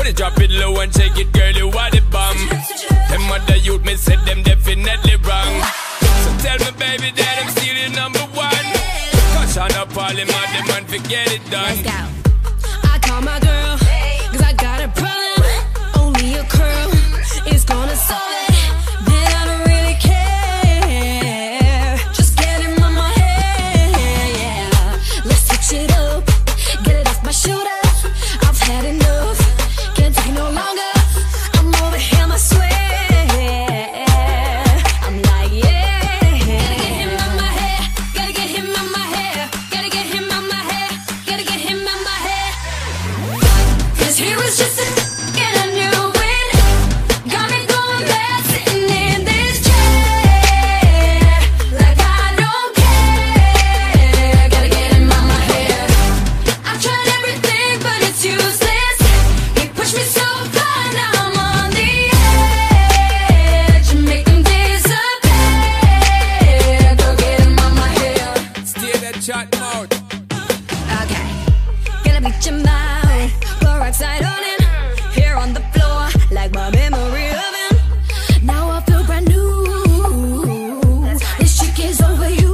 Put it, drop it low and shake it, girl, you are the bomb. Them other youth, me said them definitely wrong. So tell me, baby, that I'm still your number one. Cause on up all them other man, forget it done. Let's go. I call my girl, cause I got a problem. Only a curl is gonna solve it. Then I don't really care. Just get him on my head, yeah. Let's switch it up, get it off my shoulder. I've had enough, can't take it no longer. I'm over here, I swear. I'm like, yeah. Gotta get him on my hair, gotta get him on my hair, gotta get him on my hair, gotta get him on my hair. Cause he was just a and I knew it. Got me going back, sitting in this chair like I don't care. Gotta get him on my hair. I've tried everything, but it's useless. He pushed me so far, now I'm on the edge. Make him disappear. Go get him on my hair. Stay that chat mouth. Okay, gonna beat your mind, put rockside on him. Here on the floor, like my memory of him. Now I feel brand new. This chick is over you.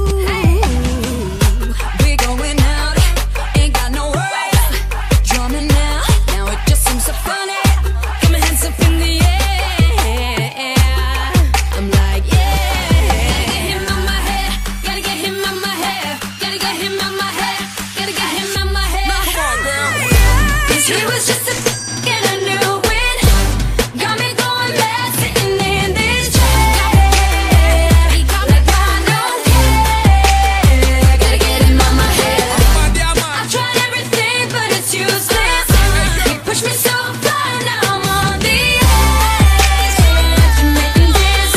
We going out, ain't got no worries. Drumming now, now it just seems so funny. Got my hands up in the air. I'm like, yeah. Gotta get him on my hair, gotta get him on my hair, gotta get him on my hair, gotta get him on my hair. Come on, girl. Cause he was just a and I knew it. Got me going back, sitting in this chair like I don't care. Gotta get him on my head. I've tried everything, but it's useless. He pushed me so far, now I'm on the edge. To make him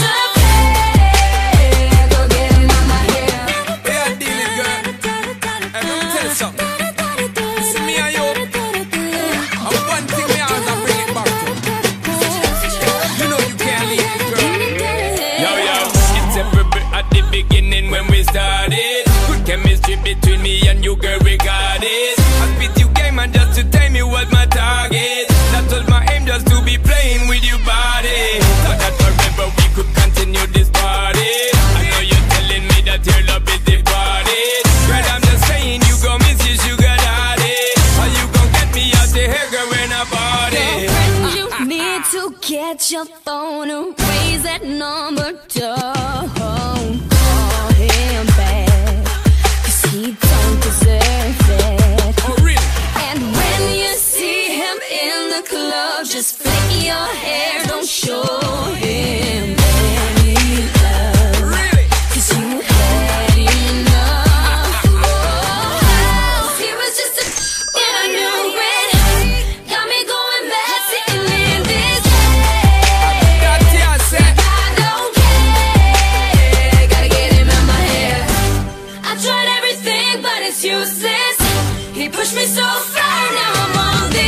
disappear. Go get him on my head. Yeah, deal it, girl. And let me tell you something. See me and you. And one thing me always I bring it back to. You know you can't leave it, girl. Yo, it's every bit at the beginning when we started. Good chemistry between me and you, girl, regardless. I spit you game and just to tell me what my target. That was my aim, just to be playing with your body. Thought that forever we could continue this party. I know you're telling me that your love is departed. Girl, I'm just saying you gon' miss your sugar daddy. Or you gon' get me out the hair, girl, when I party. Girlfriend, you need to get your phone and raise that number. Don't call him back, cause he don't deserve it. Oh, really? And when you see him in the club, just flick your hair, don't show him any love. Really? Cause you had enough. He was just a and I knew it. Got me going back, sitting in this chair That's it, I said. I don't care. Gotta get him in my hair. I tried everything, but it's useless. He pushed me so far, now I'm on the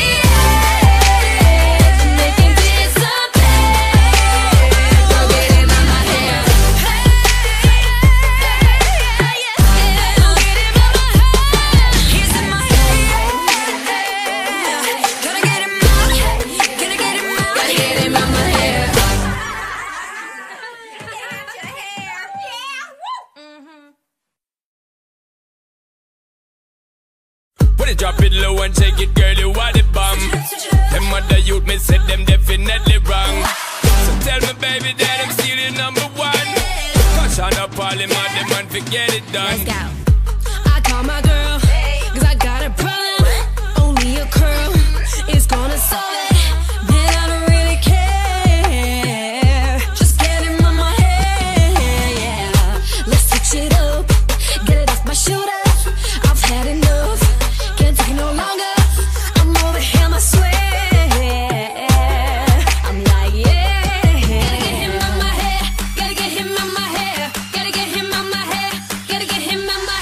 edge. Make him disappear. Go get him in my hair. Go get him in my hair. He's in my hair. Gotta get him out. Gotta get him out. Gotta get him in my hair. Put it, drop it low and shake it, girl, you are the bomb. Them other youth, me said them definitely wrong. So tell me, baby, that I'm still your number one. Cause on up all them other man, forget it done. Let's go. I call my girl, cause I got a problem. Only a curl is gonna solve it. Then I don't really care. Just get him on my head, yeah. Let's switch it up, get it off my shoulder. I've had enough, can't take it no longer. I'm over here, I swear. I'm like, yeah. Gotta get him on my hair, gotta get him on my hair, gotta get him on my hair, gotta get him on my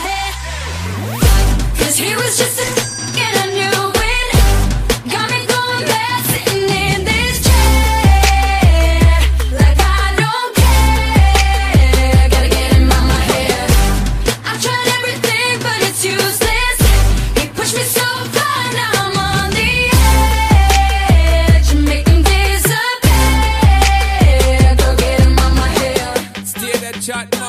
chat.